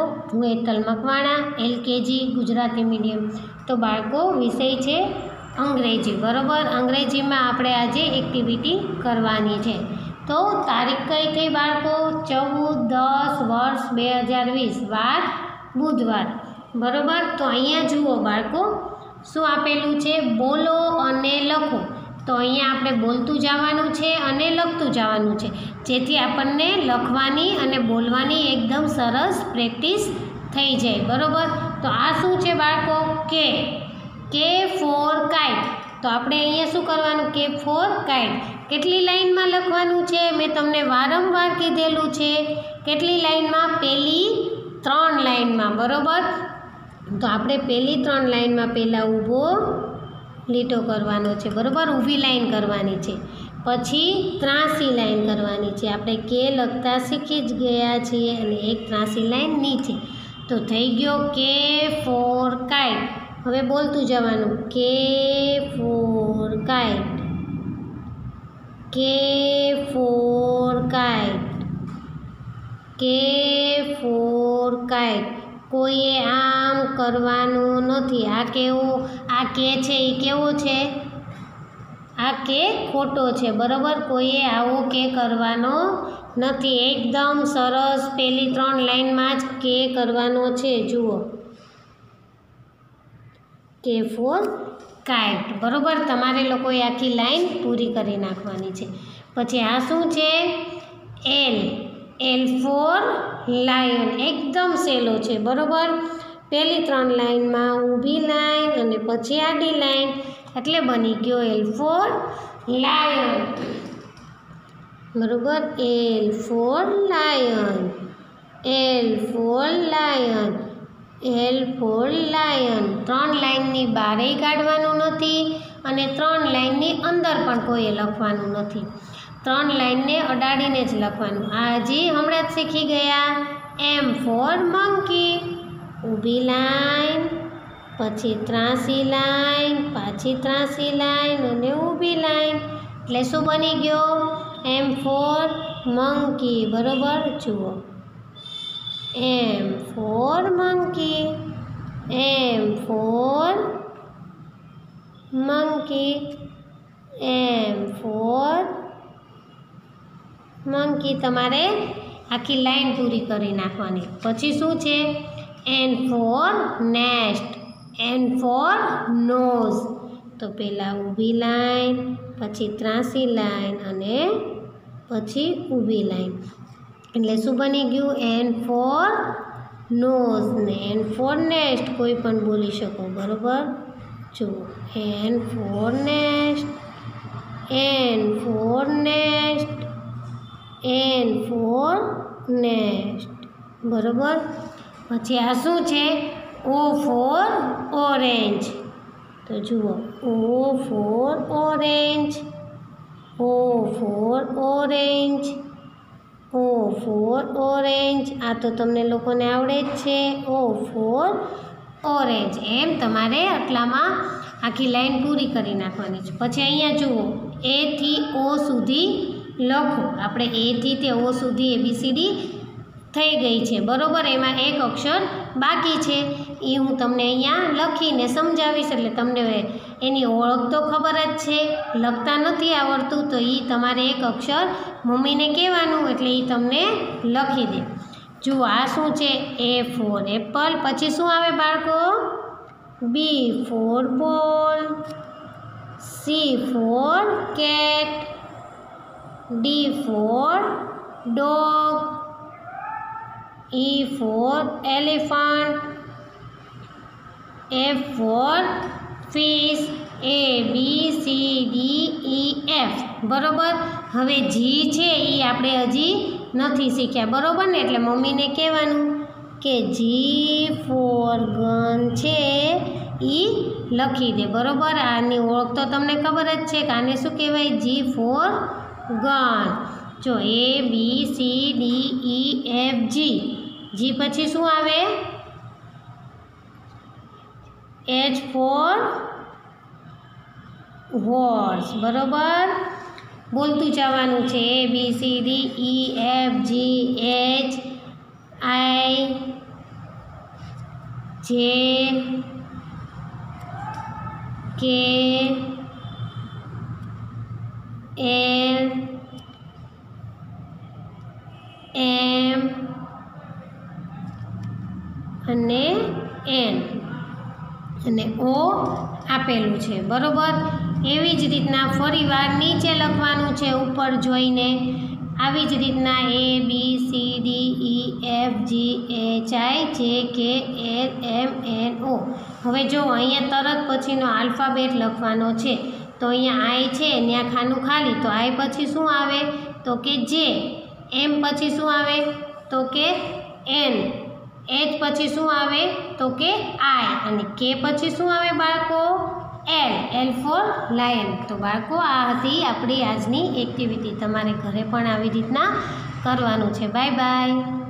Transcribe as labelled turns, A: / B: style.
A: હું Hetal Makwana, LKG Gujarati medium. તો બાળકો વિષય છે અંગ્રેજી, બરાબર. અંગ્રેજીમાં આપણે આજે એક્ટિવિટી કરવાની છે. તો તારીખ કઈ બાળકો? 14/10 વર્ષ 2020, વાર બુધવાર, બરાબર. તો અહીંયા જુઓ બાળકો, શું આપેલું છે? બોલો અને લખો. તો અહીંયા આપણે બોલતું જવાનું છે અને લખતું જવાનું છે, જેથી આપણને લખવાની અને બોલવાની એકદમ સરસ પ્રેક્ટિસ થઈ જાય, બરાબર. તો આ શું છે બાળકો? કે ફોર કાઇટ. તો આપણે અહીંયા શું કરવાનું? કે ફોર કાઇટ. કેટલી લાઈનમાં લખવાનું છે? મેં તમને વારંવાર કીધેલું છે. કેટલી લાઈનમાં? પહેલી 3 લાઈનમાં, બરાબર. તો આપણે પહેલી 3 લાઈનમાં પહેલાં ઊભો લીટો કરવાનો છે, બરાબર. ઊભી લાઈન કરવાની છે, પછી ત્રાસી લાઈન કરવાની છે. આપણે કે લખતા શીખી જ ગયા છીએ, અને એક ત્રાસી લાઈન નીચે. તો થઈ ગયો કે ફોર કાઇટ. હવે બોલતું જવાનું, K for kite, K for kite, K for kite. કોઈએ આમ કરવાનું નથી. આ કેવો? આ કે છે એ કેવો છે? આ કે ખોટો છે, બરાબર. કોઈએ આવો કે કરવાનો નથી. એકદમ સરસ પહેલી 3 લાઈનમાં જ કે કરવાનો છે. જુઓ, કે ફોર કાઇટ, બરાબર. તમારે લોકોએ આખી લાઈન પૂરી કરી નાખવાની છે. પછી આ શું છે? L for lion. એકદમ સહેલો છે, બરાબર. પહેલી 3 લાઈનમાં ઊભી લાઈન અને પછી આડી લાઈન, એટલે બની ગયો એલ ફોર લાયન, બરાબર. L for lion, L for lion, L for lion. 3 લાઈનની બહારેય કાઢવાનું નથી અને 3 લાઈનની અંદર પણ કોઈએ લખવાનું નથી. 3 લાઈનને અડાડીને જ લખવાનું. આ હજી હમણાં જ શીખી ગયા. M for monkey. ઊભી લાઈન, પછી ત્રાસી લાઈન, પાછી ત્રાસી લાઈન અને ઊભી લાઈન, એટલે શું બની ગયો? એમ ફોર મંકી, બરાબર. જુઓ, M for monkey, M for monkey, M for monkey. તમારે આખી લાઈન પૂરી કરી નાખવાની. પછી શું છે? N for nest, N for nose. તો પહેલાં ઊભી લાઈન, પછી ત્રાસી લાઈન અને પછી ઊભી લાઈન, એટલે શું બની ગયું? N for nose. ને એન ફોર નેસ્ટ કોઈ પણ બોલી શકો, બરાબર. જુઓ, N for nest, N for nest, N for nest, બરાબર. પછી આ શું છે? O for orange. તો જુઓ, O for orange, O for orange, O for orange. આ તો તમને લોકોને આવડે જ છે. O for orange. એમ તમારે આટલામાં આખી લાઈન પૂરી કરી નાખવાની છે. પછી અહીંયા જુઓ, એ થી ઓ સુધી લખો. આપણે એ થી તે ઓ સુધી ABCD થઈ ગઈ છે, બરાબર. એમાં એક અક્ષર બાકી છે, એ હું તમને અહીંયા લખીને સમજાવીશ, એટલે તમને એની ઓળખ તો ખબર જ છે. લખતા નથી આવડતું તો એ તમારે એક અક્ષર મમ્મીને કહેવાનું, એટલે એ તમને લખી દે. જુઓ, આ શું છે? A for apple. પછી શું આવે બાળકો? B for ball, C for cat, D for dog, E for elephant, F for fish, A B C D E F, બરાબર. હવે જી છે એ આપણે હજી નથી શીખ્યા, બરાબર ને. એટલે મમ્મીને કહેવાનું કે જી ફોર ગન છે એ લખી દે, બરાબર. આની ઓળખ તો તમને ખબર જ છે કે આને શું કહેવાય? G for gun. જો A B C D E F G. G પછી શું આવે? H ફોર હોર્સ, બરાબર. બોલતું જવાનું છે. A B C D E F G H I જે કે એલ એમ અને એન અને ઓ આપેલું છે બરોબર। એવી જ રીતના ફરીવાર નીચે લખવાનું છે ઉપર જોઈને। આવી જ રીતના A B C D E F G H I J K L M N O। હવે જો અહીંયા તરત પછીનો આલ્ફાબેટ લખવાનો છે તો અહીંયા આઈ છે ત્યાં ખાનું ખાલી તો આઈ પછી શું આવે તો કે જે, એમ પછી શું આવે તો કે એન, એચ પછી શું આવે તો કે આઈ અને કે પછી શું આવે બાળકો એલ, એલ ફોર લાયન। તો બાળકો આ હતી આપણી આજની એક્ટિવિટી। તમારે ઘરે પણ આવી રીતના કરવાનું છે। Bye by.